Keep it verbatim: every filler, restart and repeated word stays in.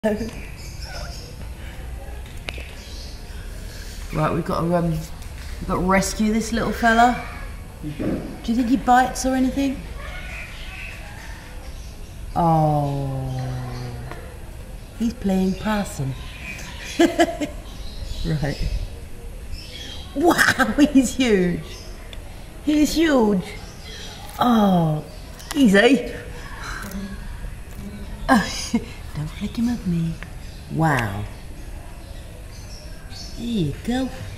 Right, we've got to um, we've got to rescue this little fella. Do you think he bites or anything? Oh, he's playing possum. Right. Wow, he's huge. He's huge. Oh, easy. Don't flick him at me. Wow. There you go.